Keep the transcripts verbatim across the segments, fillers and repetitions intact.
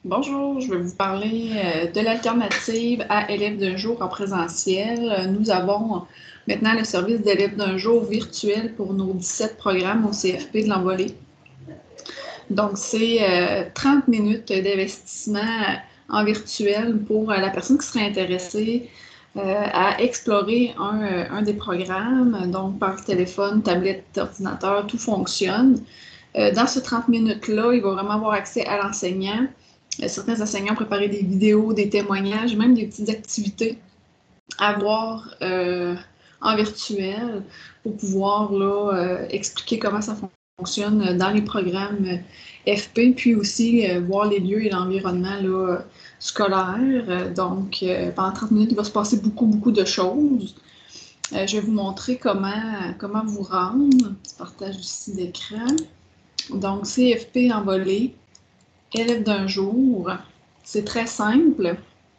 Bonjour, je vais vous parler euh, de l'alternative à élèves d'un jour en présentiel. Euh, Nous avons maintenant le service d'élèves d'un jour virtuel pour nos dix-sept programmes au C F P de l'Envolée. Donc, c'est euh, trente minutes d'investissement en virtuel pour euh, la personne qui serait intéressée euh, à explorer un, euh, un des programmes. Donc, par téléphone, tablette, ordinateur, tout fonctionne. Euh, dans ces trente minutes-là, il va vraiment avoir accès à l'enseignant. Euh, certains enseignants ont préparé des vidéos, des témoignages, même des petites activités à voir euh, en virtuel pour pouvoir là, euh, expliquer comment ça fonctionne dans les programmes F P, puis aussi euh, voir les lieux et l'environnement là, scolaire. Donc, euh, pendant trente minutes, il va se passer beaucoup, beaucoup de choses. Euh, je vais vous montrer comment, comment vous rendre. Je partage ici d'écran. Donc, C F P Envolée, élève d'un jour. C'est très simple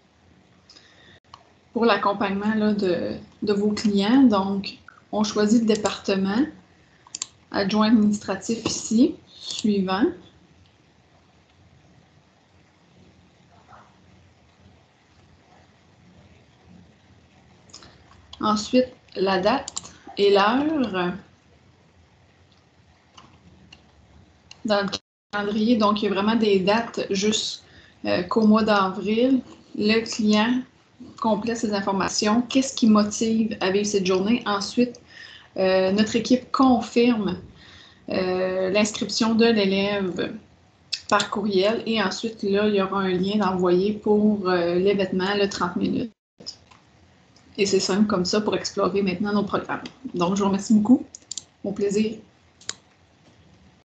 pour l'accompagnement de, de vos clients. Donc, on choisit le département, adjoint administratif ici, suivant. Ensuite, la date et l'heure. Dans le calendrier, donc il y a vraiment des dates jusqu'au euh, mois d'avril. Le client complète ses informations. Qu'est-ce qui motive à vivre cette journée? Ensuite, euh, notre équipe confirme euh, l'inscription de l'élève par courriel et ensuite, là, il y aura un lien d'envoyer pour euh, l'événement, le trente minutes. Et c'est simple comme ça pour explorer maintenant nos programmes. Donc, je vous remercie beaucoup. Mon plaisir.